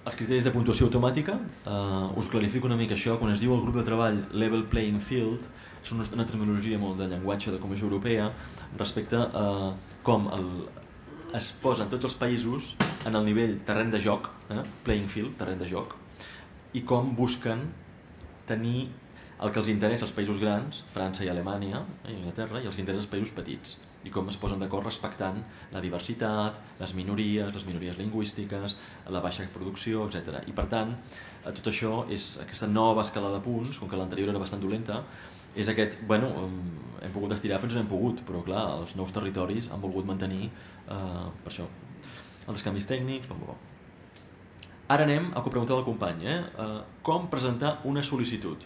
els criteris de puntuació automàtica, us clarifico una mica això. Quan es diu el grup de treball Level Playing Field, és una terminologia molt de llenguatge de Comissió Europea respecte a com es posen tots els països en el nivell terreny de joc, playing field, terreny de joc, i com busquen tenir el que els interessa als països grans, França i Alemanya, i Anglaterra, i els que interessa als països petits, i com es posen d'acord respectant la diversitat, les minories lingüístiques, la baixa producció, etc. I per tant, tot això és aquesta nova escala de punts, com que l'anterior era bastant dolenta, és aquest, bueno, hem pogut estirar fins on hem pogut, però clar, els nous territoris han volgut mantenir, per això, els canvis tècnics, bla. Ara anem al que preguntava el company, com presentar una sol·licitud.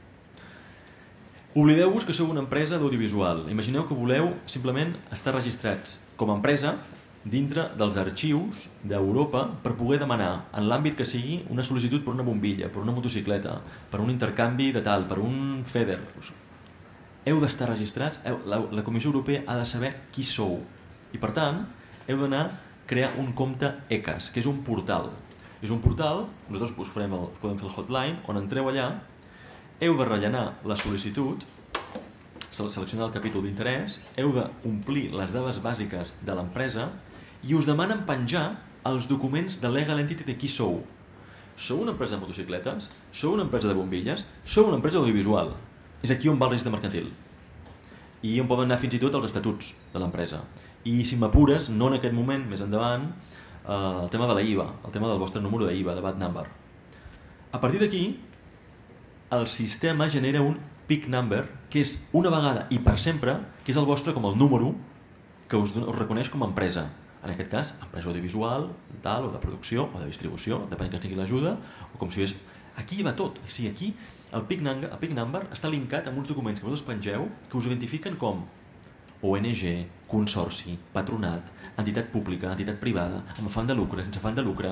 Oblideu-vos que sou una empresa d'audiovisual. Imagineu que voleu simplement estar registrats com a empresa dintre dels arxius d'Europa per poder demanar, en l'àmbit que sigui, una sol·licitud per una bombilla, per una motocicleta, per un intercanvi de tal, per un FEDER. Heu d'estar registrats, la Comissió Europea ha de saber qui sou. I per tant, heu d'anar a crear un compte ECAS, que és un portal. És un portal, nosaltres us podem fer el hotline, on entreu allà, heu de rellenar la sol·licitud, seleccionar el capítol d'interès, heu d'omplir les dades bàsiques de l'empresa i us demanen penjar els documents de Legal Entity de qui sou. Sou una empresa de motocicletes? Sou una empresa de bombilles? Sou una empresa audiovisual? És aquí on va el registre mercantil. I on poden anar fins i tot els estatuts de l'empresa. I si m'apures, no en aquest moment, més endavant, el tema de la IVA, el tema del vostre número d'IVA, de VAT number. A partir d'aquí, el sistema genera un PIC number, que és una vegada i per sempre, que és el vostre com el número que us reconeix com a empresa. En aquest cas, empresa audiovisual, tal, o de producció, o de distribució, depèn que sigui l'ajuda, o com si és... Aquí hi va tot. O sigui, aquí el PIC number està linkat amb uns documents que vosaltres pengeu que us identifiquen com ONG, consorci, patronat, entitat pública, entitat privada, amb afany de lucre, sense afany de lucre,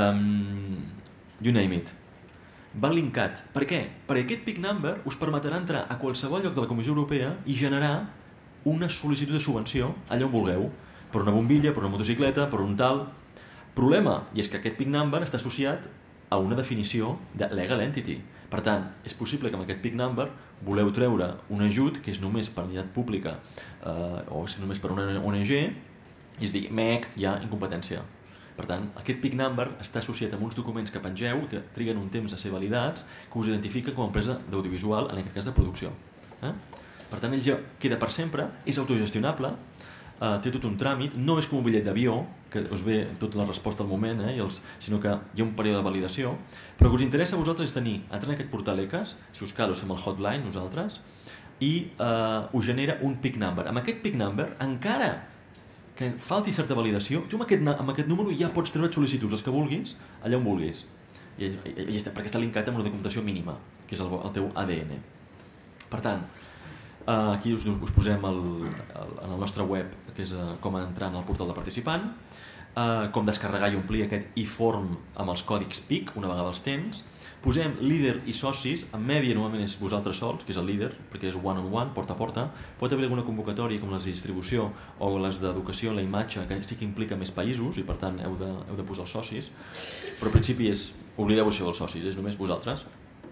you name it. Va linkat. Per què? Perquè aquest PIC number us permetrà entrar a qualsevol lloc de la Comissió Europea i generar una sol·licitud de subvenció allà on vulgueu, per una bombilla, per una motocicleta, per un tal... Problema, i és que aquest PIC number està associat a una definició de legal entity. Per tant, és possible que amb aquest PIC number voleu treure un ajut que és només per entitat pública o és només per una ONG i es digui, hi ha incompetència. Per tant, aquest PIC number està associat amb uns documents que pengeu que triguen un temps a ser validats que us identifiquen com a empresa d'audiovisual, en aquest cas de producció. Per tant, ell ja queda per sempre, és autogestionable, té tot un tràmit, no és com un bitllet d'avió, que us ve tota la resposta al moment, sinó que hi ha un període de validació, però el que us interessa a vosaltres és tenir, entrar en aquest portal ECAS, si us cal us fem el hotline nosaltres, i us genera un PIC number. Amb aquest PIC number, encara que falti certa validació, tu amb aquest número ja pots treure sol·licituds, els que vulguis, allà on vulguis. Perquè està linkat amb una documentació mínima, que és el teu ADN. Per tant, aquí us posem en el nostre web, que és com entrar en el portal de participant, com descarregar i omplir aquest e-form amb els còdics PIC, una vegada els tens. Posem líder i socis, en mèdia normalment és vosaltres sols, que és el líder, perquè és one-on-one, porta a porta. Pot haver alguna convocatòria com les de distribució o les d'educació en la imatge, que sí que implica més països i per tant heu de posar els socis. Però al principi oblideu-vos això dels socis, és només vosaltres.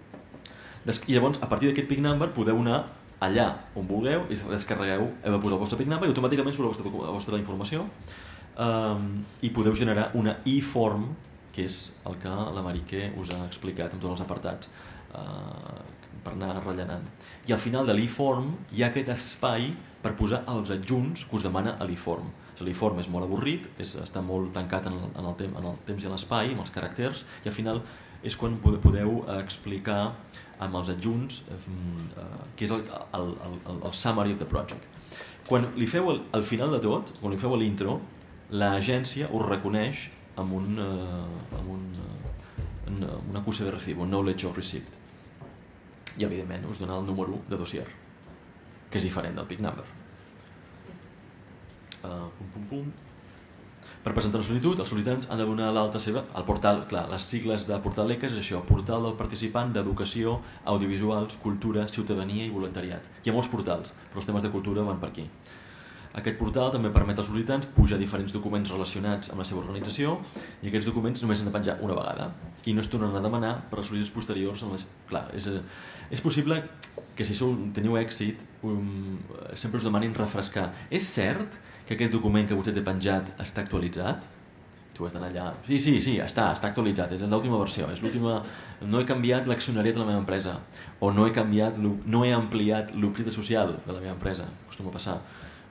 I llavors, a partir d'aquest PIC number, podeu anar allà on vulgueu i descarregueu, heu de posar el vostre PIC number i automàticament surt la vostra informació i podeu generar una e-form, que és el que la Mariqué us ha explicat amb tots els apartats per anar rellenant. I al final de l'e-form hi ha aquest espai per posar els adjunts que us demana l'e-form. L'e-form és molt avorrit, està molt tancat en el temps i l'espai, amb els caràcters, i al final és quan podeu explicar amb els adjunts que és el summary of the project. Quan li feu al final de tot, quan li feu l'intro, l'agència us reconeix amb una acusació de recibo, un knowledge of receipt. I evidentment us dona el número de dossier, que és diferent del PIC number. Per presentar una sol·licitud, els sol·licitants han de donar l'alta seva al portal, clar, les sigles de portal ECAS és això, portal del participant d'educació, audiovisuals, cultura, ciutadania i voluntariat. Hi ha molts portals, però els temes de cultura van per aquí. Aquest portal també permet als sol·licitants pujar diferents documents relacionats amb la seva organització i aquests documents només s'han de penjar una vegada i no es tornen a demanar per a les sol·licituds posteriors. Clar, és possible que si teniu èxit sempre us demanin refrescar. És cert que aquest document que vostè té penjat està actualitzat? Tu has d'anar allà... Sí, està actualitzat, és l'última versió, és l'última... No he canviat l'accionariat de la meva empresa o no he ampliat l'objecte social de la meva empresa, acostuma a passar.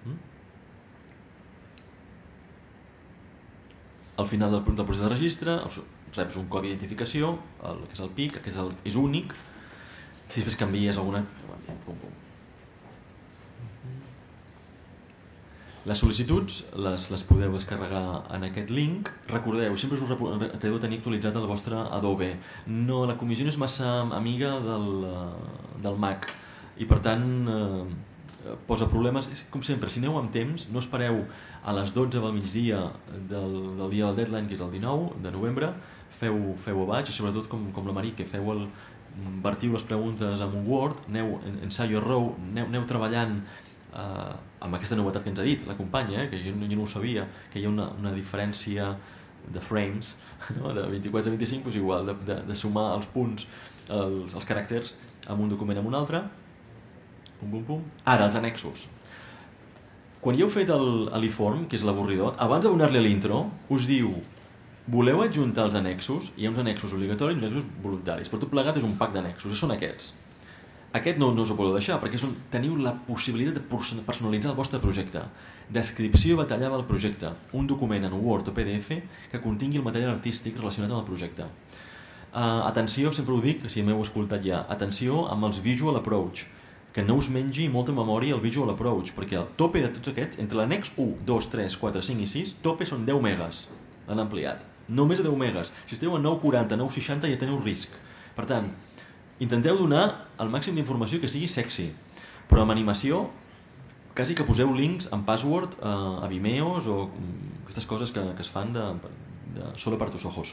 Al final del procés de registre reps un codi d'identificació, que és el PIC, que és únic. Si després canvies alguna... Les sol·licituds les podeu descarregar en aquest link. Recordeu, sempre us que heu de tenir actualitzat el vostre Adobe. La comissió no és massa amiga del Mac i per tant posa problemes. Com sempre, si aneu amb temps, no espereu a les 12 del migdia del dia del deadline, que és el 19 de novembre, feu abaix i sobretot com la Marí, que vertiu les preguntes en un Word, ensayo error, aneu treballant amb aquesta novetat que ens ha dit la companya, que jo no ho sabia, que hi ha una diferència de frames, de 24 a 25, doncs igual, de sumar els punts, els caràcters amb un document amb un altre. Ara, els annexos. Quan hi heu fet l'e-form, que és l'avorridor, abans de donar-li a l'intro, us diu: voleu adjuntar els annexos? Hi ha uns annexos obligatoris i uns annexos voluntaris, però tot plegat és un pack d'annexos, són aquests. Aquest no us ho podeu deixar, perquè teniu la possibilitat de personalitzar el vostre projecte. Descripció detallada del projecte, un document en Word o PDF que contingui el material artístic relacionat amb el projecte. Atenció, sempre ho dic, si m'heu escoltat ja, atenció amb els visual approach, que no us mengi molta memòria el visual approach, perquè el tope de tots aquests, entre l'annex 1, 2, 3, 4, 5 i 6, tope són 10 megas, l'han ampliat. Només a 10 megas. Si esteu a 940, 960 ja teniu risc. Per tant, intenteu donar el màxim d'informació que sigui sexy, però amb animació quasi que poseu links en password a Vimeos o aquestes coses que es fan solo para tus ojos.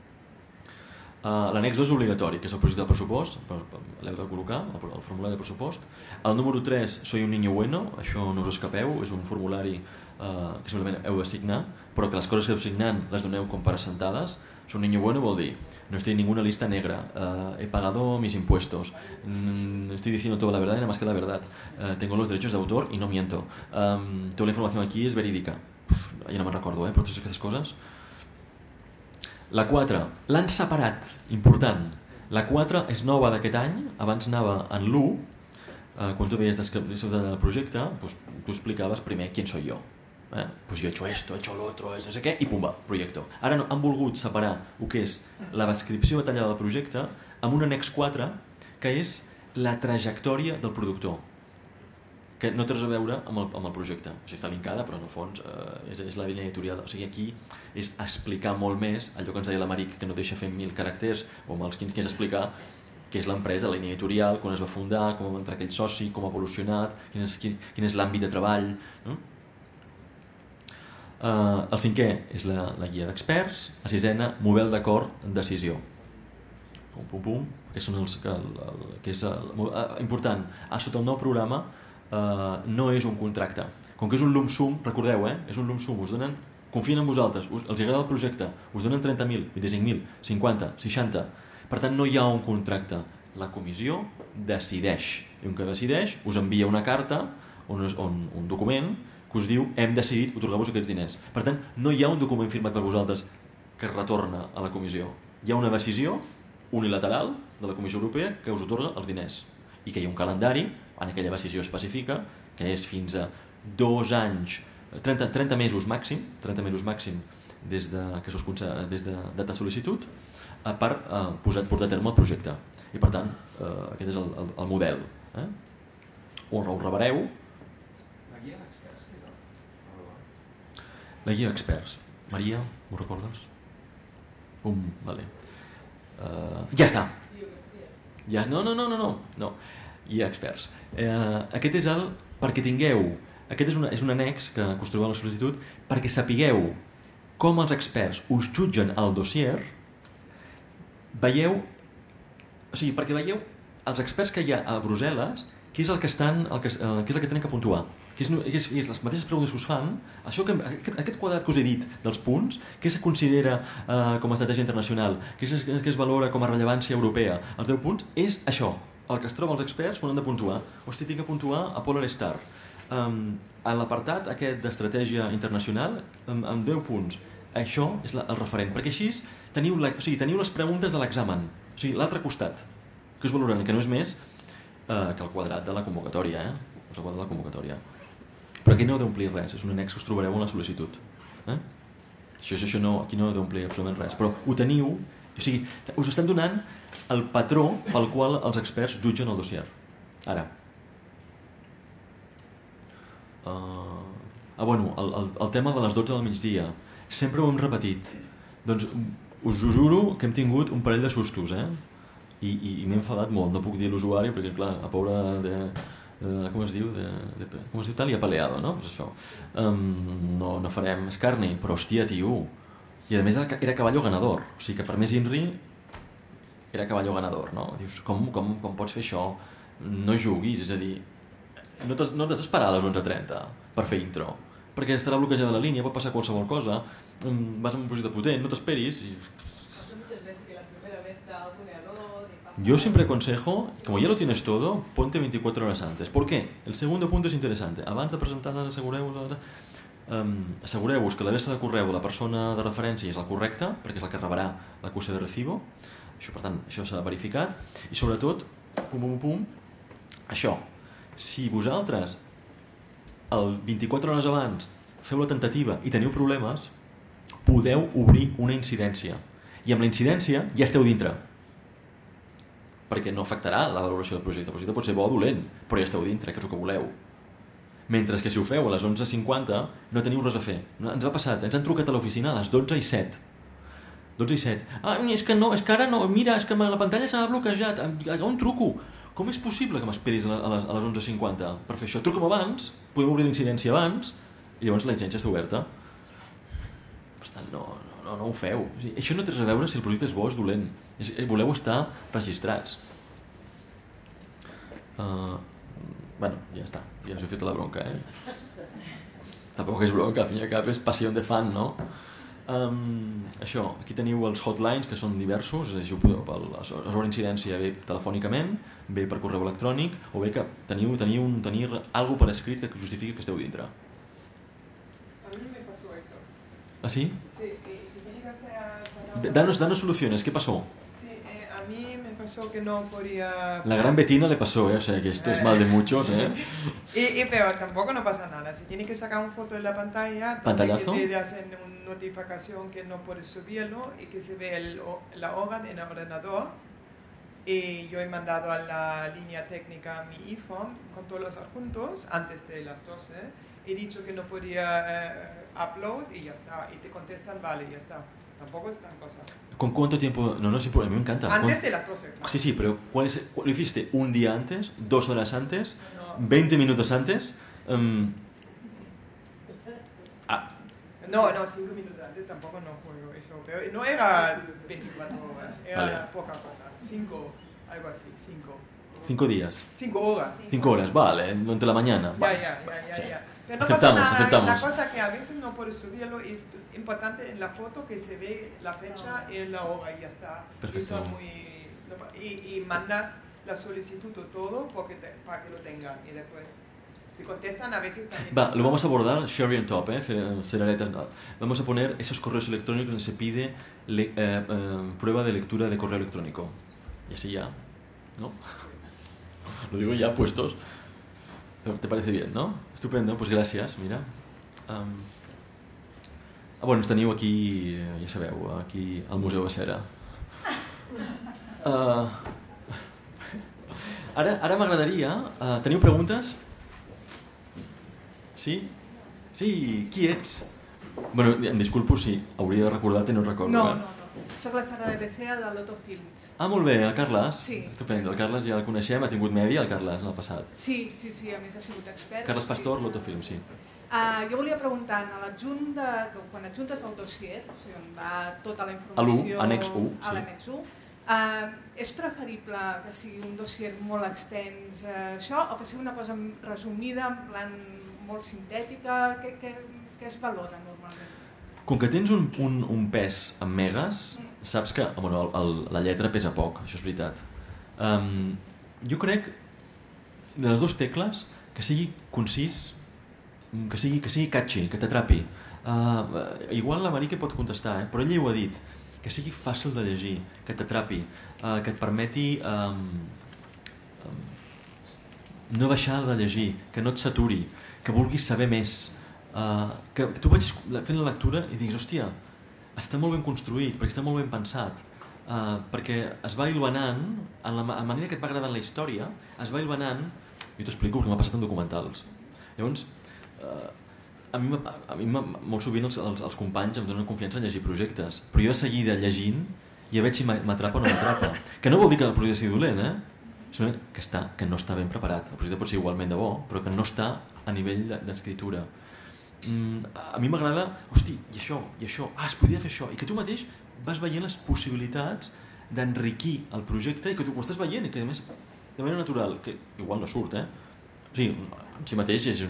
L'annex 2 és obligatori, que és el projecte de pressupost, l'heu de col·locar, el formulari de pressupost. El número 3, soy un niño bueno, això no us escapeu, és un formulari que simplement heu de signar, però que les coses que heu signant les doneu com per assentades. Soy un niño bueno vol dir, no estoy en ninguna lista negra, he pagado mis impuestos, estoy diciendo toda la verdad y nada más que la verdad, tengo los derechos de autor y no miento, toda la información aquí es verídica. Ja no me'n recordo, però totes aquestes coses. La 4, l'han separat, important. La 4 és nova d'aquest any, abans anava en l'1, quan tu veies descripció del projecte, tu explicaves primer quién soy yo. Pues yo he hecho esto, he hecho lo otro, no sé què, i pumba, projecte. Ara han volgut separar el que és la descripció detallada del projecte amb un annex 4, que és la trajectòria del productor, que no té res a veure amb el projecte. O sigui, està linkada, però en el fons és la línia editorial. O sigui, aquí és explicar molt més allò que ens deia la Maric, que no deixa fer 1000 caràcters, o amb els 15, que és explicar què és l'empresa, la línia editorial, quan es va fundar, com va entrar aquell soci, com ha evolucionat, quin és l'àmbit de treball. El 5è és la guia d'experts, la 6a, model d'acord en decisió. Que és important. Sota el nou programa no és un contracte. Com que és un lump sum, recordeu, és un lump sum, confien en vosaltres, els agrada el projecte, us donen 30.000, 25.000, 50, 60. Per tant, no hi ha un contracte. La comissió decideix. I un que decideix us envia una carta, un document, que us diu hem decidit otorgar-vos aquests diners. Per tant, no hi ha un document firmat per vosaltres que retorna a la comissió. Hi ha una decisió unilateral de la Comissió Europea que us otorga els diners i que hi ha un calendari en aquella decisió específica que és fins a 2 anys, 30 mesos màxim des de data sol·licitud per portar a terme el projecte. I per tant, aquest és el model. Ho rebreu. La guia d'experts. Maria, ho recordes? Vale. Ja està. No. Guia d'experts. Aquest és perquè tingueu, aquest és un annex que construïu a la sol·licitud perquè sapigueu com els experts us jutgen el dossier, perquè veieu els experts que hi ha a Brussel·les, què és el que tenen que puntuar. que és les mateixes preguntes que us fan, aquest quadrat que us he dit dels punts, què se considera com a estratègia internacional, què es valora com a rellevància europea, els 10 punts, és això, el que es troba els experts quan han de puntuar. Hosti, tinc que puntuar a Polar Star. En l'apartat aquest d'estratègia internacional, amb 10 punts, això és el referent, perquè així teniu les preguntes de l'examen, o sigui, l'altre costat, que us valoren, que no és més que el quadrat de la convocatòria, el quadrat de la convocatòria. Però aquí no heu d'omplir res, és un annex que us trobareu en la sol·licitud. Això no, aquí no heu d'omplir absolutament res, però ho teniu, o sigui, us estan donant el patró pel qual els experts jutgen el dossier. Ara. Bueno, el tema de les 12 del migdia, sempre ho hem repetit. Doncs us ho juro que hem tingut un parell de sustos, i m'he enfadat molt, no puc dir l'usuari perquè, clar, a pobre com es diu tal, i apaleado, no? Pues això. No farem escarni, però hòstia, tio. I a més era caballo ganador, o sigui que per més INRI era caballo ganador, no? Dius, com pots fer això? No juguis, és a dir, no t'has d'esperar a les 11:30 per fer intro, perquè estarà bloquejada la línia, pot passar qualsevol cosa, vas amb un projecte potent, no t'esperis. Yo siempre aconsejo, como ya lo tienes todo, ponte 24 horas antes. ¿Por qué? El segundo punto es interesante. Abans de presentar-les, assegureu-vos que l'adreça de correu de la persona de referència és la correcta, perquè és el que rebrà l'acuse de recibo. Això, per tant, això s'ha verificat. I sobretot, això, si vosaltres el 24 hores abans feu la tentativa i teniu problemes, podeu obrir una incidència. I amb la incidència ja esteu dintre, perquè no afectarà la valoració del projecte. El projecte pot ser bo o dolent, però ja esteu dintre, que és el que voleu. Mentre que si ho feu a les 11:50 no teniu res a fer. Ens ha passat, ens han trucat a l'oficina a les 12:07. 12:07. És que ara no, mira, és que la pantalla s'ha bloquejat. On truco? Com és possible que m'esperis a les 11:50 per fer això? Truca'm abans, podem obrir l'incidència abans, i llavors la incidència està oberta. Per tant, no ho feu. Això no té res a veure si el projecte és bo o és dolent. Voleu estar registrats. Bueno, ja està, ja us he fet la bronca, Tampoc és bronca, al fin i al cap és passió de fan, no? Això, aquí teniu els hotlines, que són diversos, és a dir, si ho podeu, resoldre incidència bé telefònicament, bé per correu electrònic, o bé que tenir alguna per escrit que justifiqui que esteu dintre. A mí me pasó eso. ¿Ah, sí? Sí, si me llegase a... Danos soluciones, ¿qué pasó? A mí me pasó que no podía... La gran Betina le pasó, o sea que esto es mal de muchos, Pero tampoco no pasa nada. Si tiene que sacar una foto de la pantalla, ¿Pantallazo? te hacen una notificación que no puedes subirlo y que se ve la hora en el ordenador. Y yo he mandado a la línea técnica mi iPhone con todos los adjuntos antes de las 12. He dicho que no podía upload y ya está. Y te contestan, vale, ya está. Tampoco es gran cosa. ¿Con cuánto tiempo? No, sí, a mí me encanta. Antes de las 12. Sí, pero ¿lo hiciste un día antes, 2 horas antes, No. 20 minutos antes? No, 5 minutos antes tampoco no juego eso. Pero no era 24 horas, era Vale. poca cosa. 5, algo así, 5. 5 días. 5 horas. 5 horas, vale, durante la mañana. Vale. Ya. Pero no pasa nada, aceptamos. la cosa que a veces no puedes subirlo, es importante en la foto que se ve la fecha y la hora y ya está. Perfecto. Y mandas la solicitud o todo para que lo tengan y después te contestan a veces también. Va, lo vamos a abordar, cherry on top, cerealetas. Vamos a poner esos correos electrónicos donde se pide prueba de lectura de correo electrónico. Y así ya, ¿no? Lo digo ya puestos. ¿Te parece bien, no? Estupendo, pues gràcies, mira. Bueno, ens teniu aquí, ja sabeu, aquí al Museu de Cera. Ara m'agradaria... Teniu preguntes? Sí? Sí, qui ets? Bueno, em disculpo si hauria de recordar-te, no recordo. No. Soc la Sara de Lecea de Loto Films. Molt bé, el Carles? Sí. Estupendo, el Carles ja el coneixem, ha tingut mèdia, el Carles, en el passat. Sí, a més ha sigut expert. Carles Pastor, Loto Films, sí. Jo volia preguntar, a l'adjunt quan adjuntes el dossier, o sigui, on va tota la informació... A l'annex 1, a l'annex 1, és preferible que sigui un dossier molt extens, això, o que sigui una cosa resumida, en plan molt sintètica? Què es valora normalment? Com que tens un pes en megas, saps que la lletra pesa poc, això és veritat. Jo crec, de les dues tecles, que sigui concís, que sigui catchy, que t'atrapi. Igual la Marique pot contestar, però ella ho ha dit, que sigui fàcil de llegir, que t'atrapi, que et permeti no deixar de llegir, que no et saturi, que vulguis saber més, que tu vagis fent la lectura i diguis, hòstia, està molt ben construït, perquè està molt ben pensat, perquè es va hilvanant, en la manera que et va agradant la història, es va hilvanant, jo t'explico perquè m'ha passat en documentals. Llavors, a mi molt sovint els companys em donen confiança en llegir projectes, però jo de seguida llegint ja veig si m'atrapa o no m'atrapa. Que no vol dir que el projecte sigui dolent, que no està ben preparat. El projecte pot ser igualment de bo, però que no està a nivell d'escriptura. A mi m'agrada, hosti, i això, es podria fer això, i que tu mateix vas veient les possibilitats d'enriquir el projecte i que tu ho estàs veient i que a més de manera natural, que igual no surt, O sigui, en si mateix és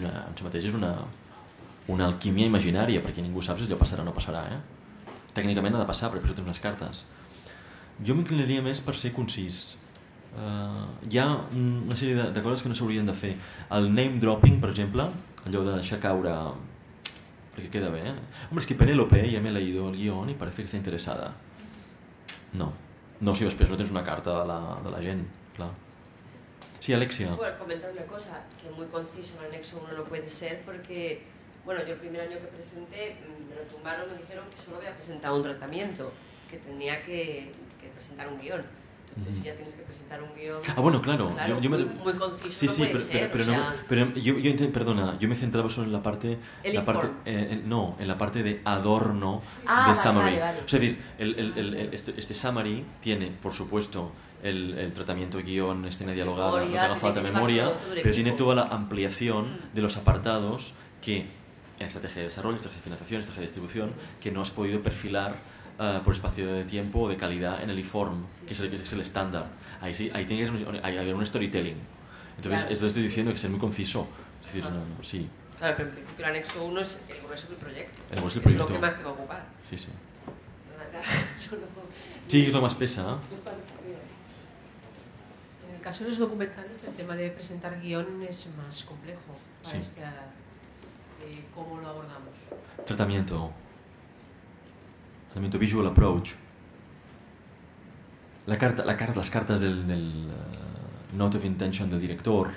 una alquímia imaginària, perquè ningú sap si allò passarà o no passarà, Tècnicament ha de passar, perquè per això tens unes cartes. Jo m'inclinaria més per ser concís. Hi ha una sèrie de coses que no s'haurien de fer. El name dropping, per exemple, allò de deixar caure, perquè queda bé, Hombre, es que Penélope ya me ha leído el guión y parece que está interesada. No, si després no tens una carta de la gent, clar. Sí, Alexia. Bueno, comentar una cosa, que muy conciso el anexo 1 no puede ser porque, bueno, yo el primer año que presenté, me lo tumbaron, me dijeron que solo había presentado un tratamiento, que tenía que presentar un guión. Entonces, si ya tienes que presentar un guión... Bueno, claro. Muy conciso no puede ser, pero perdona, yo me centraba solo en la parte... en la parte de adorno de summary. Vale. O sea, es decir, este summary tiene, por supuesto, el tratamiento de guión, escena dialogada, lo que haga falta, memoria, pero tiene toda la ampliación de los apartados que en estrategia de desarrollo, estrategia de financiación, estrategia de distribución, que no has podido perfilar por espacio de tiempo o de calidad en el IFORM, que es el estándar. Ahí tiene que haber un storytelling. Entonces, claro, esto estoy diciendo que ser muy conciso. Es decir, sí. Claro, pero en principio el anexo 1 es el grueso del proyecto. El grueso del proyecto. Es lo que más te va a ocupar. Sí. Sí, es lo más pesa. En el caso de los documentales, el tema de presentar guión es más complejo para ¿cómo lo abordamos? Tratamiento visual approach. Las cartas del note of intention del director.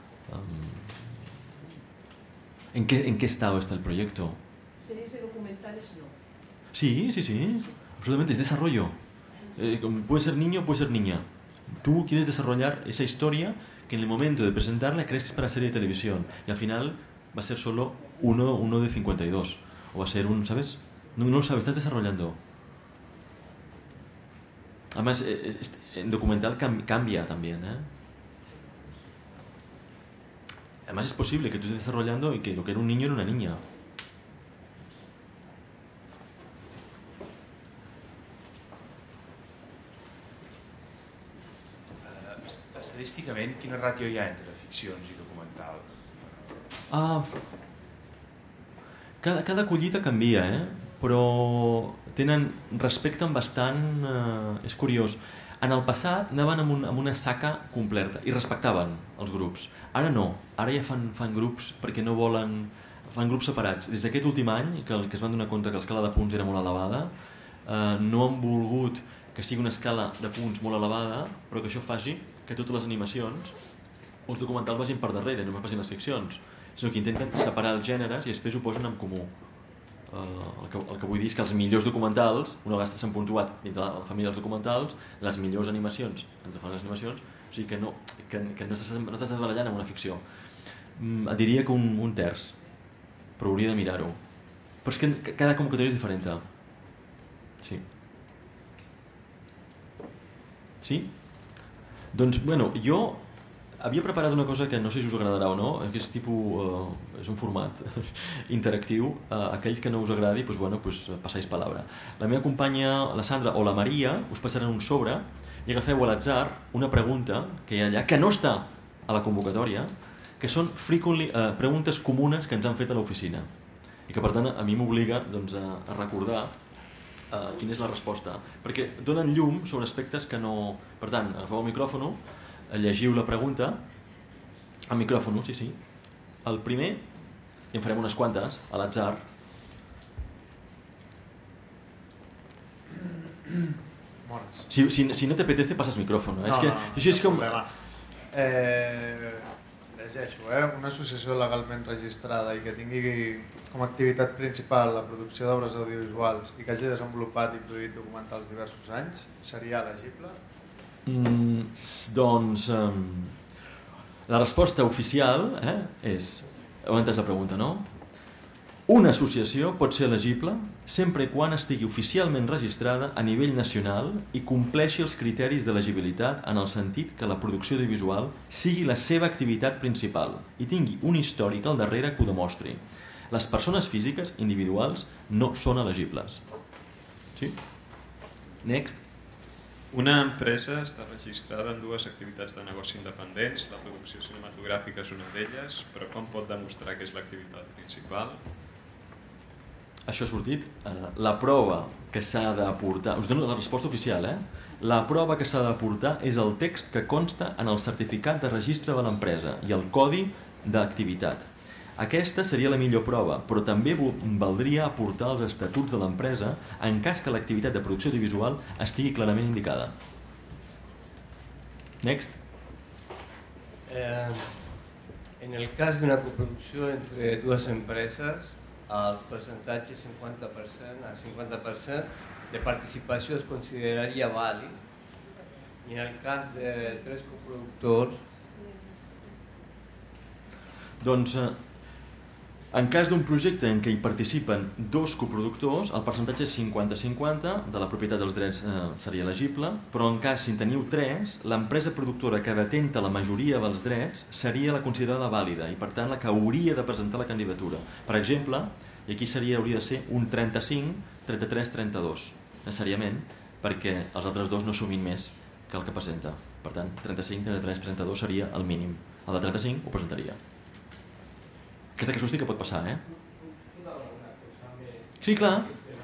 ¿En qué estado está el proyecto? ¿Series de documentales no? Sí, absolutamente, es desarrollo. Puede ser niño, puede ser niña. Tú quieres desarrollar esa historia que en el momento de presentarla crees que es para serie de televisión y al final va a ser solo uno de 52 o va a ser ¿sabes? No lo sabes, estás desarrollando. Además, en documental cambia también, Además es posible que tú estés desarrollando y que lo que era un niño era una niña. Estadísticament, quina ràtio hi ha entre ficcions i documentals? Cada collita canvia, però respecten bastant... és curiós. En el passat anaven amb una saca completa i respectaven els grups. Ara no, ara ja fan grups perquè no volen... Fan grups separats. Des d'aquest últim any, que es van donar compte que l'escala de punts era molt elevada, no han volgut que sigui una escala de punts molt elevada, però que això faci que totes les animacions o els documentals vagin per darrere, no passin les ficcions, sinó que intenten separar els gèneres i després ho posen en comú. El que vull dir és que els millors documentals, una vegada s'han puntuat dintre la família dels documentals, les millors animacions, o sigui que no estàs barallant amb una ficció. Et diria que un terç, però hauria de mirar-ho. Però és que cada convocatòria és diferent. Sí. Sí? Doncs, bueno, jo havia preparat una cosa que no sé si us agradarà o no, que és és un format interactiu. Aquells que no us agradi, passáis palabra. La meva companya, la Sandra o la Maria, us passaran un sobre i agafeu a l'atzar una pregunta que hi ha allà, que no està a la convocatòria, que són preguntes comunes que ens han fet a l'oficina i que per tant a mi m'obliga a recordar quina és la resposta, perquè donen llum sobre aspectes que no... Per tant, agafeu el micròfon, llegiu la pregunta, el micròfon, sí. El primer, i en farem unes quantes, a l'atzar. Si no te apetece, passes micròfon. És com... Llegeixo, una associació legalment registrada i que tingui com a activitat principal la producció d'obres audiovisuals i que hagi desenvolupat i produït documentals diversos anys, seria elegible? Doncs la resposta oficial és, heu entès la pregunta, no? Una associació pot ser elegible sempre i quan estigui oficialment registrada a nivell nacional i compleixi els criteris d'elegibilitat en el sentit que la producció audiovisual sigui la seva activitat principal i tingui un històric al darrere que ho demostri. Les persones físiques individuals no són elegibles. Sí? Next. Una empresa està registrada en dues activitats de negoci independents, la producció cinematogràfica és una d'elles, però com pot demostrar que és l'activitat principal? Això ha sortit. La prova que s'ha d'aportar... Us dono la resposta oficial, La prova que s'ha d'aportar és el text que consta en el certificat de registre de l'empresa i el codi d'activitat. Aquesta seria la millor prova, però també valdria aportar els estatuts de l'empresa en cas que l'activitat de producció audiovisual estigui clarament indicada. Next. En el cas d'una coproducció entre dues empreses, els percentatges 50% a 50% de participació es consideraria vàlid i en el cas de 3 coproductors... Doncs en cas d'un projecte en què hi participen 2 coproductors, el percentatge és 50-50, de la propietat dels drets seria elegible, però en cas si en teniu 3, l'empresa productora que detenta la majoria dels drets seria la considerada vàlida i per tant la que hauria de presentar la candidatura. Per exemple, i aquí hauria de ser un 35, 33, 32, necessàriament, perquè els altres 2 no sumin més que el que presenta. Per tant, 35, 33, 32 seria el mínim. El de 35 ho presentaria. Aquesta casuística que pot passar, Sí, clar.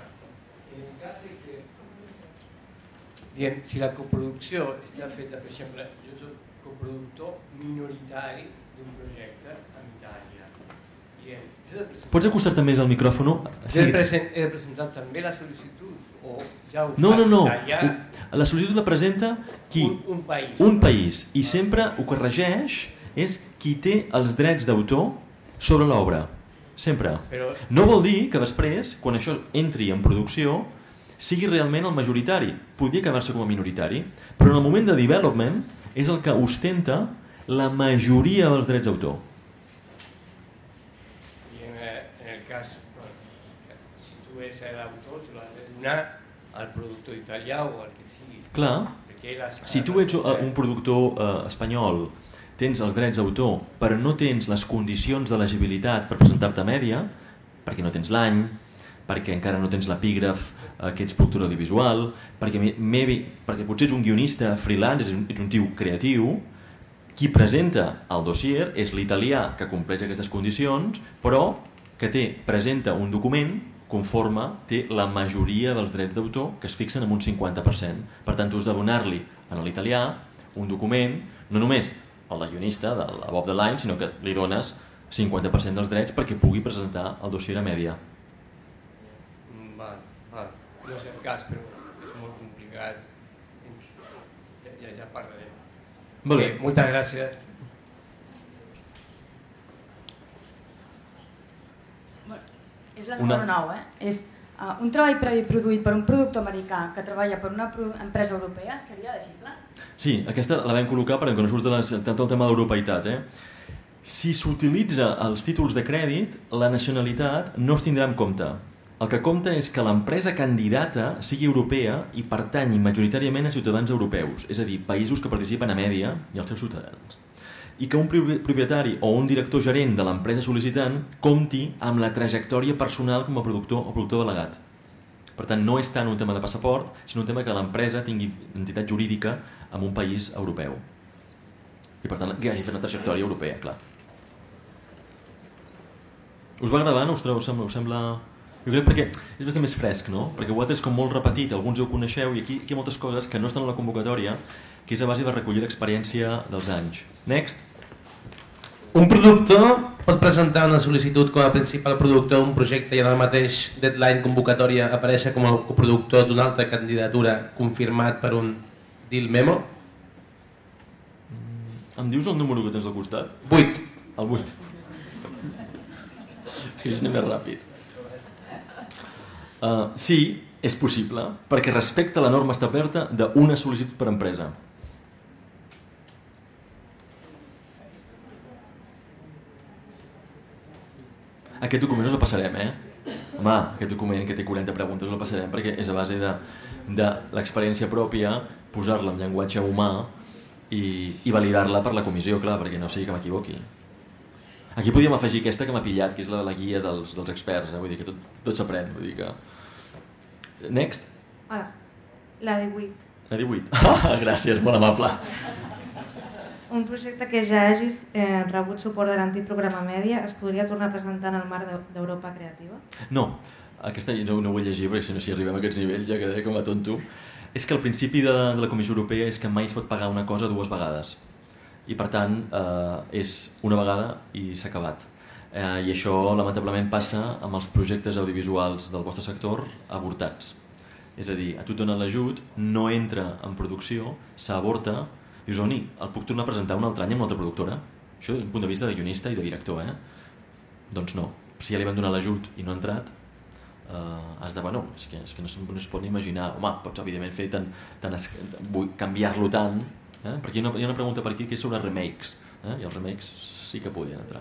Si la coproducció està feta, per exemple, jo soc coproductor minoritari d'un projecte en Itàlia. Pots acostar-te més al micròfon? He de presentar també la sol·licitud o ja ho fa? No. La sol·licitud la presenta qui? Un país. I sempre ho que regeix és qui té els drets d'autor sobre l'obra. Sempre. No vol dir que després, quan això entri en producció, sigui realment el majoritari. Podria acabar-se com a minoritari, però en el moment de development és el que ostenta la majoria dels drets d'autor. I en el cas, si tu ets l'autor, se l'has de donar al productor italià o al que sigui. Clar, si tu ets un productor espanyol, tens els drets d'autor però no tens les condicions d'elegibilitat per presentar-te a mèdia, perquè no tens l'any, perquè encara no tens l'epígraf que ets productor audiovisual, perquè potser ets un guionista freelance, ets un tio creatiu, qui presenta el dossier és l'italià que compleix aquestes condicions, però que presenta un document conforme té la majoria dels drets d'autor que es fixen en un 50%. Per tant, tu has de donar-li a l'italià un document, no només el de guionista, de l'above the line, sinó que li dones 50% dels drets perquè pugui presentar el dossier a mèdia. No és el cas, però és molt complicat. Ja parlarem. Moltes gràcies. És la número 9, És un treball previ produït per un productor americà que treballa per una empresa europea, seria elegible? Sí, aquesta la vam col·locar perquè no surt tant el tema d'europeïtat. Si s'utilitza els títols de crèdit, la nacionalitat no es tindrà en compte. El que compta és que l'empresa candidata sigui europea i pertanyi majoritàriament a ciutadans europeus, és a dir, països que participen a mèdia i els seus ciutadans. I que un propietari o un director gerent de l'empresa sol·licitant compti amb la trajectòria personal com a productor o productor delegat. Per tant, no és tant un tema de passaport, sinó un tema que l'empresa tingui entitat jurídica en un país europeu. I per tant, que hagi fet una trajectòria europea, clar. Us va agradar, no us sembla... Jo crec perquè és bastant més fresc, no? Perquè ho altre és com molt repetit, alguns ho coneixeu, i aquí hi ha moltes coses que no estan a la convocatòria, que és a base de recollir l'experiència dels anys. Next. Un productor pot presentar una sol·licitud com a principal productor d'un projecte i en el mateix deadline convocatòria aparèixer com a coproductor d'una altra candidatura confirmat per un deal memo? Em dius el número que tens al costat? 8. El 8. És que anem més ràpid. Sí, és possible, perquè respecta la norma establerta d'una sol·licitud per empresa. Aquest document us el passarem, Home, aquest document que té 40 preguntes el passarem perquè és a base de l'experiència pròpia, posar-la en llenguatge humà i validar-la per la comissió, clar, perquè no sigui que m'equivoqui. Aquí podríem afegir aquesta que m'ha pillat, que és la guia dels experts, vull dir que tot s'aprèn, vull dir que... Next. Hola, la 18. La 18. Gràcies, molt amable. Un projecte que ja hagi rebut suport de l'antic programa Mèdia es podria tornar a presentar en el marc d'Europa Creativa? No, aquesta no ho vull llegir perquè si arribem a aquests nivells ja quedaré com a tonto. És que el principi de la Comissió Europea és que mai es pot pagar una cosa dues vegades. I per tant és una vegada i s'ha acabat. I això lamentablement passa amb els projectes audiovisuals del vostre sector avortats. És a dir, a tu et donen l'ajut, no entra en producció, s'avorta. Dius, Oni, el puc tornar a presentar un altre any amb una altra productora? Això des d'un punt de vista de guionista i de director, Doncs no. Si ja li van donar l'ajut i no ha entrat, has de, bueno, és que no es pot ni imaginar. Home, pots evidentment fer canviar-lo tant, perquè hi ha una pregunta per aquí que és sobre remakes, i els remakes sí que podien entrar.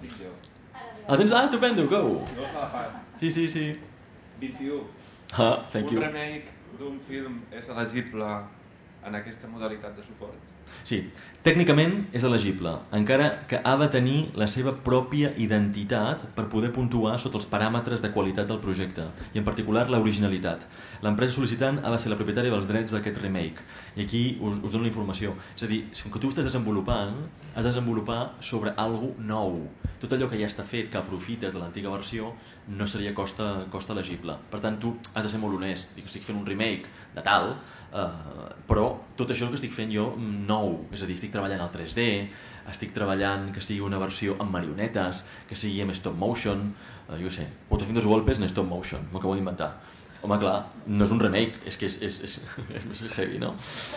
Estupendo, go! Sí. 21. Thank you. Un remake d'un film és elegible en aquesta modalitat de suport? Sí, tècnicament és elegible, encara que ha de tenir la seva pròpia identitat per poder puntuar sota els paràmetres de qualitat del projecte, i en particular l'originalitat. L'empresa sol·licitant ha de ser la propietària dels drets d'aquest remake, i aquí us dono la informació. És a dir, si tu estàs desenvolupant, has de desenvolupar sobre alguna cosa nou. Tot allò que ja està fet, que aprofites de l'antiga versió, no seria costa elegible. Per tant, tu has de ser molt honest. Dic, estic fent un remake de tal, però tot això que estic fent jo nou, és a dir, estic treballant al 3D, estic treballant que sigui una versió amb marionetes, que sigui amb stop motion, jo sé, 400 golpes en stop motion, m'acabo d'inventar. Home, clar, no és un remake, és que és heavy, no?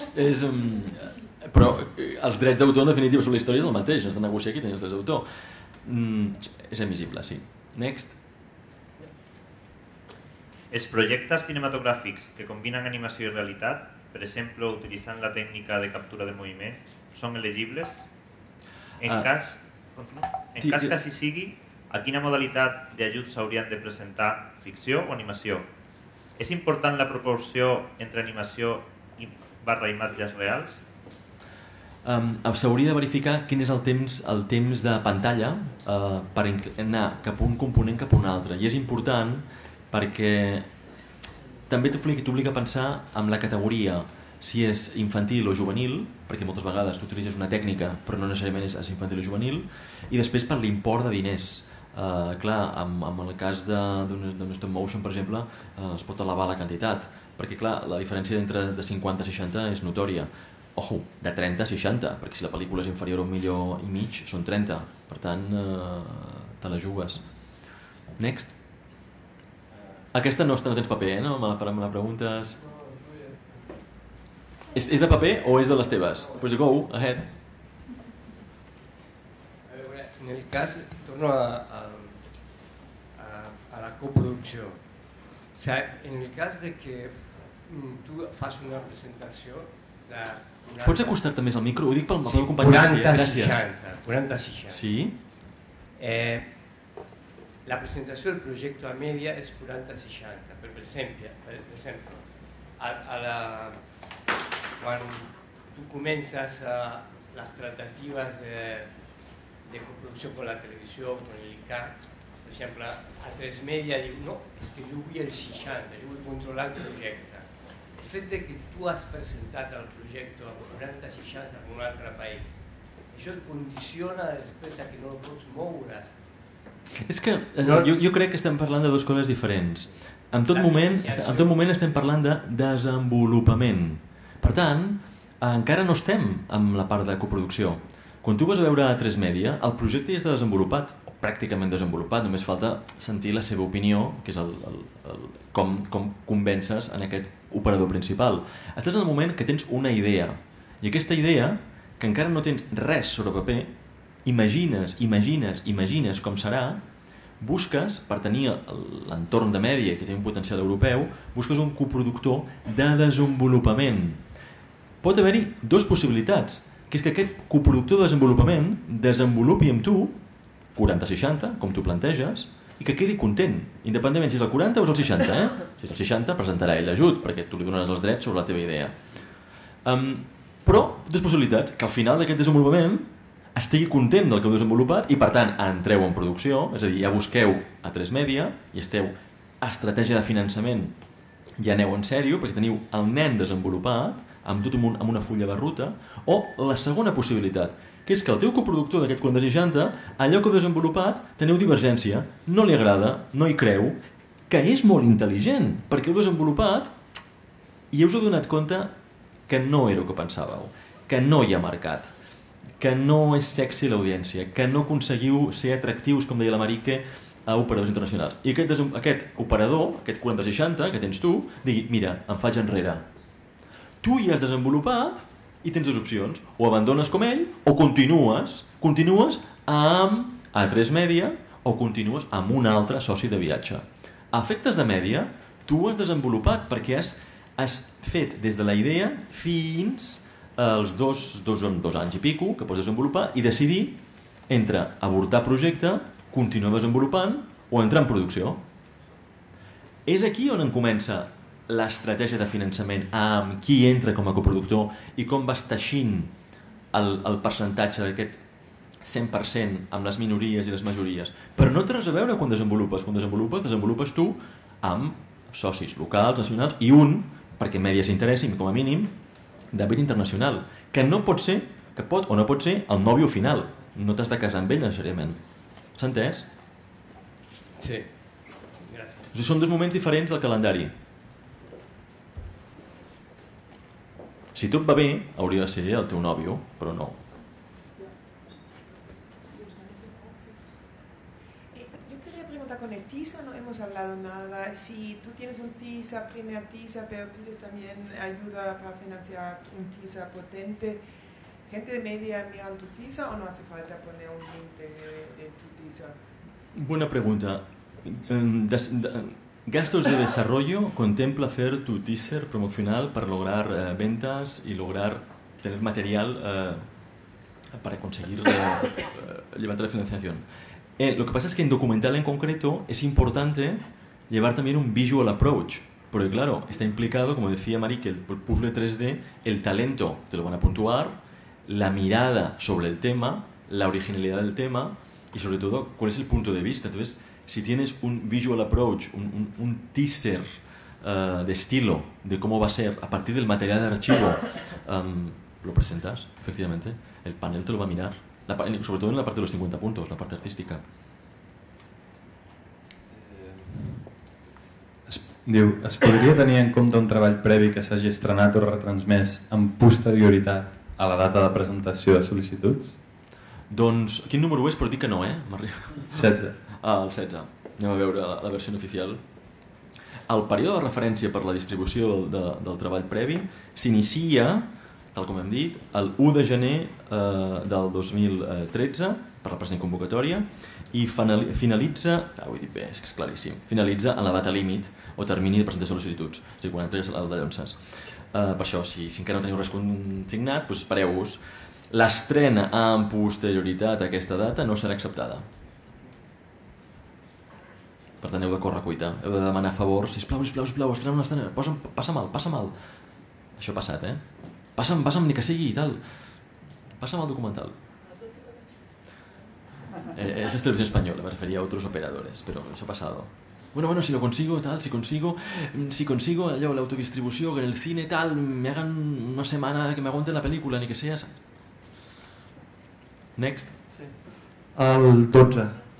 Però els drets d'autor en definitiva sobre la història és el mateix, has de negociar qui tenia els drets d'autor. És admissible, sí. Next. Els projectes cinematogràfics que combinen animació i realitat, per exemple, utilitzant la tècnica de captura de moviment, són elegibles? En cas que així sigui, a quina modalitat d'ajut s'haurien de presentar, ficció o animació? És important la proporció entre animació i imatges reals? S'hauria de verificar quin és el temps de pantalla per anar cap a un component cap a un altre. I és important perquè també t'obliga a pensar en la categoria, si és infantil o juvenil, perquè moltes vegades tu utilitzes una tècnica però no necessàriament és infantil o juvenil, i després per l'import de diners. Clar, en el cas d'un stop motion, per exemple, es pot elevar la quantitat, perquè clar, la diferència entre de 50 a 60 és notòria. Ojo, de 30 a 60, perquè si la pel·lícula és inferior a 1,5 milions, són 30, per tant, te la jugues. Next. Aquesta no tens paper, no? Me la preguntes... És de paper o és de les teves? Pues go, ahead. En el cas, torno a la coproducció. O sea, en el cas de que tu fas una presentació de... Pots acostar-te més al micro? Ho dic pel meu company. 40-60. Sí? La presentació del projecte a Mèdia és 40-60. Per exemple, quan tu comences les tractatives de coproducció con la televisió, con l'ICAT, per exemple, a 3 Media diu no, és que jo vull el 60, jo vull controlar el projecte. El fet que tu has presentat el projecte amb 40-60 en un altre país, això et condiciona després a que no el pots moure És que jo crec que estem parlant de dues coses diferents. En tot moment estem parlant de desenvolupament. Per tant, encara no estem amb la part de coproducció. Quan tu vas a veure A3 Media, el projecte ja està desenvolupat, pràcticament desenvolupat, només falta sentir la seva opinió, que és com convences en aquest operador principal. Estàs en el moment que tens una idea, i aquesta idea, que encara no tens res sobre paper, imagines com serà, busques, per tenir l'entorn de Mèdia, que té un potencial europeu, busques un coproductor de desenvolupament. Pot haver-hi dues possibilitats, que és que aquest coproductor de desenvolupament desenvolupi amb tu 40-60, com tu planteges, i que quedi content, independentment si és el 40 o és el 60. Si és el 60, presentarà ell l'ajut, perquè tu li donaràs els drets sobre la teva idea. Però, dues possibilitats, que al final d'aquest desenvolupament estigui content del que heu desenvolupat i, per tant, entreu en producció, és a dir, ja busqueu A3 Media i esteu a estratègia de finançament, ja aneu en sèrio, perquè teniu el nen desenvolupat, amb una fulla de ruta, o la segona possibilitat, que és que el teu coproductor d'aquest 40-60, allò que heu desenvolupat, teniu divergència, no li agrada, no hi creu, que és molt intel·ligent, perquè heu desenvolupat i us heu donat compte que no era el que pensàveu, que no hi ha mercat, que no és sexy l'audiència, que no aconseguiu ser atractius, com deia la Marique, a operadors internacionals. I aquest operador, aquest 40-60 que tens tu, digui, mira, em faig enrere. Tu hi has desenvolupat i tens dues opcions, o abandones com ell, o continues amb A3 Media, o continues amb un altre soci de viatge. A efectes de Mèdia, tu has desenvolupat perquè has fet des de la idea fins els dos anys i pico que pots desenvolupar i decidir entre avortar projecte, continuar desenvolupant o entrar en producció. És aquí on comença l'estratègia de finançament, amb qui entra com a coproductor i com vas teixint el percentatge d'aquest 100% amb les minories i les majories. Però no té res a veure quan desenvolupes. Quan desenvolupes tu amb socis locals, nacionals i perquè Mèdia s'interessi com a mínim, d'àmbit internacional, que no pot ser, que pot o no pot ser el nòvio final. No t'has de casar amb ell necessàriament. S'ha entès? Sí. Gràcies. O sigui, són dos moments diferents del calendari. Si tot va bé, hauria de ser el teu nòvio, però no. Yo quería preguntar, con el teaser no hemos hablado nada. Si tú tienes un teaser, primer teaser, pero pides también ayuda para financiar un teaser potente, ¿gente de Media mira tu teaser o no hace falta poner un link de tu teaser? Buena pregunta. Gastos de desarrollo contempla hacer tu teaser promocional para lograr ventas y lograr tener material para conseguir levantar la financiación. Lo que pasa es que en documental en concreto es importante llevar también un visual approach, porque claro, está implicado, como decía Mari, que el puzzle 3D, el talento te lo van a puntuar, la mirada sobre el tema, la originalidad del tema y sobre todo cuál es el punto de vista. Entonces, si tienes un visual approach, un teaser de estilo de cómo va a ser a partir del material de archivo, lo presentas, efectivamente. El panel te lo va a mirar, sobre todo en la parte de los 50 puntos, la parte artística. Es podria tenir en compte un treball previ que s'hagi estrenat o retransmès amb posterioritat a la data de presentació de sol·licituds? Doncs, quin número és? Però dic que no, 16. El 16. Anem a veure la versió oficial. El període de referència per la distribució del treball previ s'inicia, tal com hem dit, el 1 de gener del 2013 per la present convocatòria i finalitza, ho he dit bé, és claríssim, finalitza en la data límit o termini de presentació de sol·licituds, és a dir, quan entregues el de llances. Per això, si encara no teniu res consignat, doncs espereu-vos. L'estrena amb posterioritat a aquesta data no serà acceptada. Per tant, heu de córrer a cuita, heu de demanar favors, sisplau, estrena, passa mal. Això ha passat, Passa'm, ni que sigui i tal. Passa'm el documental. Es televisión española, me refería a otros operadores, pero eso ha pasado. Bueno, si lo consigo, si consigo la autodistribución, que en el cine tal, me hagan una semana que me aguanten la película, ni que sea. Next. El 12.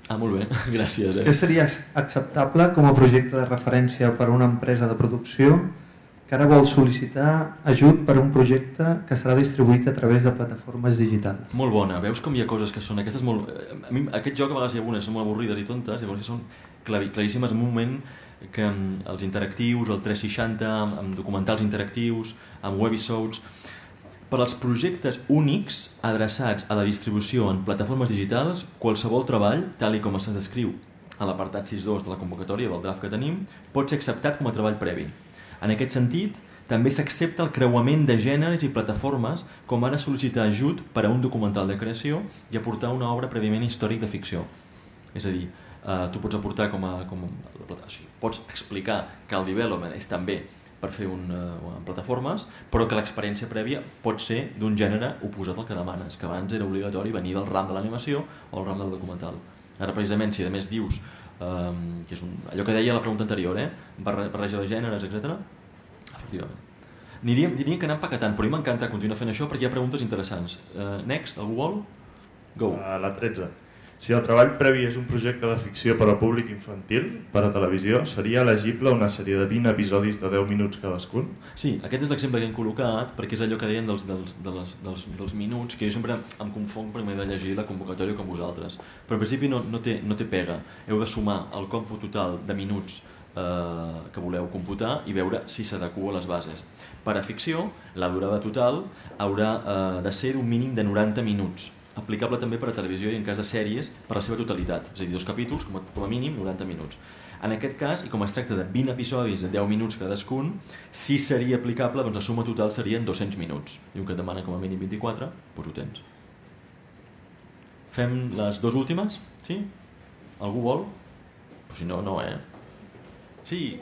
Ah, molt bé, gràcies. Què seria acceptable com a projecte de referència per a una empresa de producció que ara vol sol·licitar ajut per a un projecte que serà distribuït a través de plataformes digitals? Molt bona, veus com hi ha coses que són aquestes molt... A mi aquest joc a vegades hi ha algunes són molt avorrides i tontes, i que són claríssimes en un moment que els interactius, el 360, amb documentals interactius, amb webisodes, per als projectes únics adreçats a la distribució en plataformes digitals, qualsevol treball, tal i com es descriu a l'apartat 6.2 de la convocatòria del draft que tenim, pot ser acceptat com a treball previ. En aquest sentit, també s'accepta el creuament de gèneres i plataformes, com ara sol·licitar ajut per a un documental de creació i aportar una obra prèviament històric de ficció. És a dir, tu pots aportar pots explicar que el development és també per fer en plataformes, però que l'experiència prèvia pot ser d'un gènere oposat al que demanes, que abans era obligatori venir del ram de l'animació o el ram del documental. Ara, precisament, si a més dius que és allò que deia la pregunta anterior, barreja de gèneres, etc. Efectivament. Diríem que anem empaquetant, però a mi m'encanta continuar fent això perquè hi ha preguntes interessants. Next, algú vol? Go. La 13. Si el treball previ és un projecte de ficció per al públic infantil, per a televisió, seria elegible una sèrie de 20 episodis de 10 minuts cadascun? Sí, aquest és l'exemple que hem col·locat perquè és allò que deien dels minuts, que jo sempre em confong perquè m'he de llegir la convocatòria com vosaltres. Però en principi no té pega. Heu de sumar el còmput total de minuts que voleu computar i veure si s'adequa a les bases. Per a ficció, la durada total haurà de ser d'un mínim de 90 minuts, aplicable també per a televisió i en cas de sèries per la seva totalitat, és a dir, 2 capítols, com a mínim 90 minuts. En aquest cas, i com es tracta de 20 episodis de 10 minuts cadascun, si seria aplicable, doncs la suma total serien 200 minuts. Diu que et demana com a mínim 24, doncs ho tens. Fem les dues últimes? Sí? Algú vol? Però si no, no, Sí.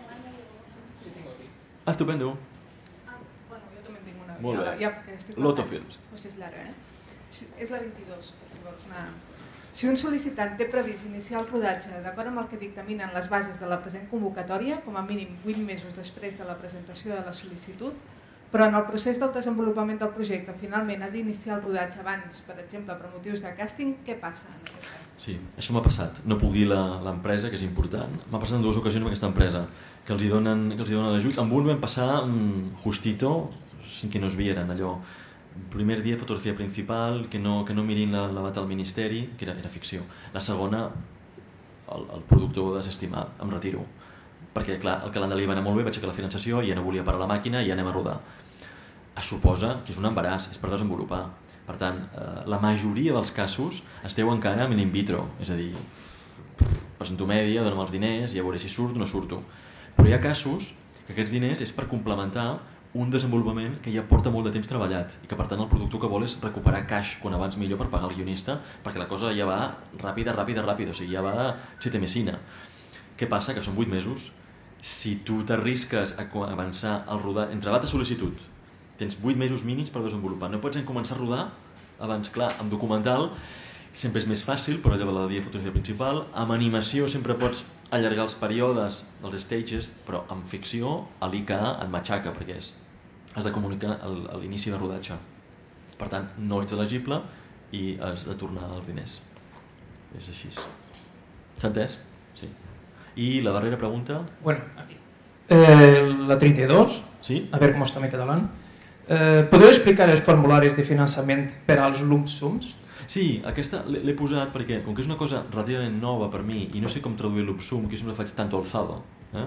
Estupendo. Bueno, jo també en tinc una. Molt bé. Lotofilms. Pues és l'ara, És la 22, si vols anar. Si un sol·licitant té previst iniciar el rodatge d'acord amb el que dictaminen les bases de la present convocatòria, com a mínim 8 mesos després de la presentació de la sol·licitud, però en el procés del desenvolupament del projecte finalment ha d'iniciar el rodatge abans, per exemple, per motius de càsting, què passa en aquest cas? Sí, això m'ha passat. No puc dir l'empresa, que és important. M'ha passat en 2 ocasions amb aquesta empresa, que els hi donen l'ajut. Amb un vam passar justito, sin que nos vieran, allò. Primer dia fotografia principal, que no mirin la bata al ministeri, que era ficció. La segona, el productor va desestimar, em retiro. Perquè, clar, el calendari va anar molt bé, vaig aixecar la finançació i ja no volia parar la màquina i ja anem a rodar. Es suposa que és un embaràs, és per desenvolupar. Per tant, la majoria dels casos esteu encara en in vitro, és a dir, presento mèdia, dona'm els diners i ja veuré si surto o no surto. Però hi ha casos que aquests diners és per complementar un desenvolupament que ja porta molt de temps treballat i que per tant el productor que vol és recuperar cash quan abans millor per pagar el guionista perquè la cosa ja va ràpida, o sigui, ja va sitemesina. Què passa? Que són 8 mesos. Si tu t'arrisques a avançar el rodar entre data i sol·licitud, tens 8 mesos mínims per desenvolupar. No pots començar a rodar abans, clar, amb documental sempre és més fàcil, però allò de la dia de fotografia principal. Amb animació sempre pots allargar els períodes dels stages, però amb ficció l'ICA et matxaca perquè has de comunicar a l'inici de rodatge. Per tant, no ets elegible i has de tornar els diners. És així. S'ha entès? Sí. I la darrera pregunta? Bueno, aquí. La 32, sí? A ver cómo está mi catalán. ¿Podeu explicar els formularis de finançament per als lump sums? Sí, aquesta l'he posat perquè, com que és una cosa relativament nova per mi i no sé com traduir lump sum, que sempre faig tanto alzado,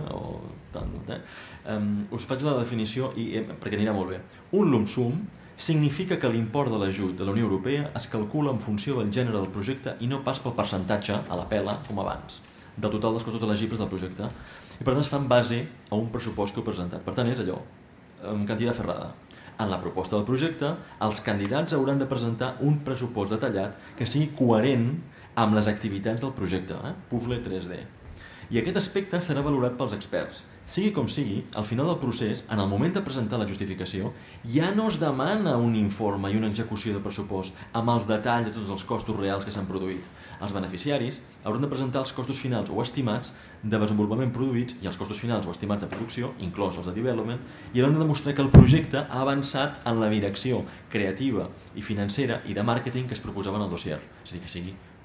us faig la definició perquè anirà molt bé. Un lump sum significa que l'import de l'ajut de la Unió Europea es calcula en funció del gènere del projecte i no pas pel percentatge, a la pela, com abans, del total dels costos elegibles del projecte. I per tant es fa en base a un pressupost que heu presentat. Per tant és allò, amb quantitat ferrada. En la proposta del projecte, els candidats hauran de presentar un pressupost detallat que sigui coherent amb les activitats del projecte, Puzzle 3D. I aquest aspecte serà valorat pels experts. Sigui com sigui, al final del procés, en el moment de presentar la justificació, ja no es demana un informe i una execució de pressupost amb els detalls de tots els costos reals que s'han produït. Els beneficiaris hauran de presentar els costos finals o estimats de desenvolupament produïts i els costos finals o estimats de producció, inclòs els de development, i hauran de demostrar que el projecte ha avançat en la direcció creativa i financera i de màrqueting que es proposava en el dossier. És a dir, que sigui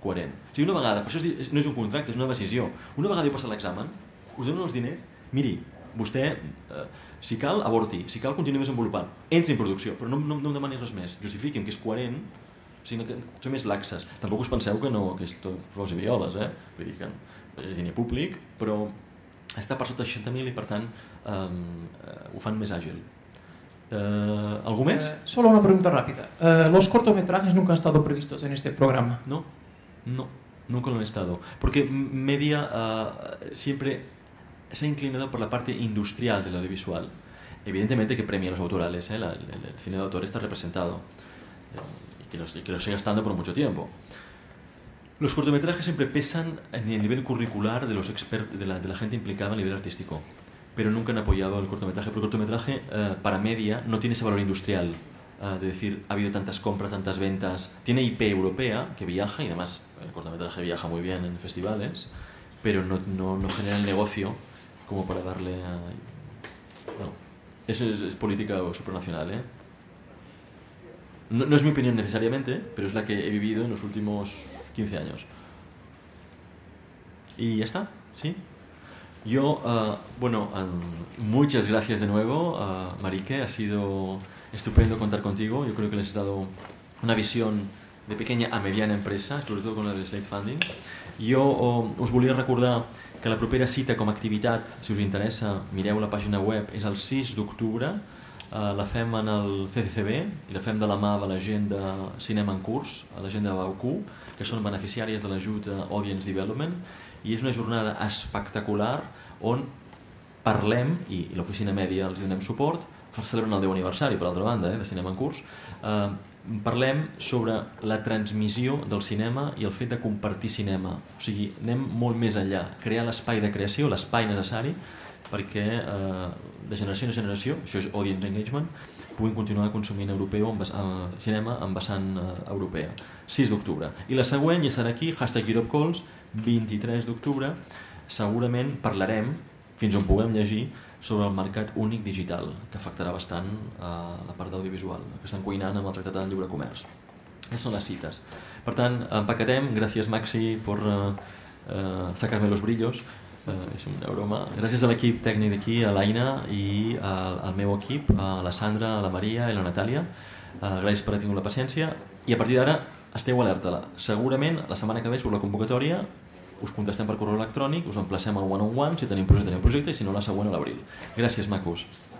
coherent. O sigui, una vegada, per això no és un contracte, és una decisió. Una vegada heu passat l'examen, us donen els diners, miri, vostè, si cal, aborti, si cal, continuï desenvolupant, entri en producció, però no em demani res més, justifiqui'm que és coherent, sinó que són més laxes. Tampoc us penseu que és tot flors i violes, vull dir que és diner públic, però està per sota de 60.000 i per tant ho fan més àgil. ¿Algo más? Solo una pregunta rápida. ¿Los cortometrajes nunca han estado previstos en este programa? No, nunca lo han estado. Porque Media siempre se ha inclinado por la parte industrial del audiovisual. Evidentemente que premia a los autorales, el cine de autor está representado y que lo siga estando por mucho tiempo. Los cortometrajes siempre pesan en el nivel curricular de los expertos, de la gente implicada a nivel artístico, pero nunca han apoyado el cortometraje, porque el cortometraje para Media no tiene ese valor industrial, de decir, ha habido tantas compras, tantas ventas, tiene IP europea que viaja, y además el cortometraje viaja muy bien en festivales, pero no genera el negocio como para darle a... Bueno, eso es política supranacional, No es mi opinión necesariamente, pero es la que he vivido en los últimos 15 años. Y ya está, ¿sí? Yo, muchas gracias de nuevo, Marique, ha sido estupendo contar contigo. Yo creo que les has dado una visión de pequeña a mediana empresa, sobre todo con el Slate Funding. Jo us volia recordar que la propera cita com a activitat, si us interessa, mireu la pàgina web, és el 6 d'octubre, la fem en el CCCB i la fem de la mà de la gent de Cinema en Curs, la gent de Baucu, que són beneficiàries de l'ajut Audience Development, i és una jornada espectacular on parlem, i l'oficina Mèdia els donem suport, celebrant el 10 aniversari, per altra banda, de Cinema en Curs, parlem sobre la transmissió del cinema i el fet de compartir cinema. O sigui, anem molt més enllà, crear l'espai de creació, l'espai necessari perquè de generació en generació, això és Audience Engagement, puguin continuar consumint cinema en vessant europea. 6 d'octubre. I la següent ja serà aquí, #EuropeCalls, 23 d'octubre. Segurament parlarem, fins on puguem llegir, sobre el mercat únic digital, que afectarà bastant la part d'audiovisual, que estan cuinant amb el Tractat de Lliure Comerç. Aquestes són les cites. Per tant, empaquetem. Gràcies, Maxi, por sacarme los brillos. És una broma. Gràcies a l'equip tècnic d'aquí, a l'Aina i al meu equip, a la Sandra, a la Maria i a la Natàlia. Gràcies per haver tingut la paciència. I a partir d'ara, esteu alerta. Segurament, la setmana que ve surt la convocatòria, us contestem per correu electrònic, us emplacem al one-on-one, si tenim projecte, i si no, la següent a l'abril. Gràcies, macos.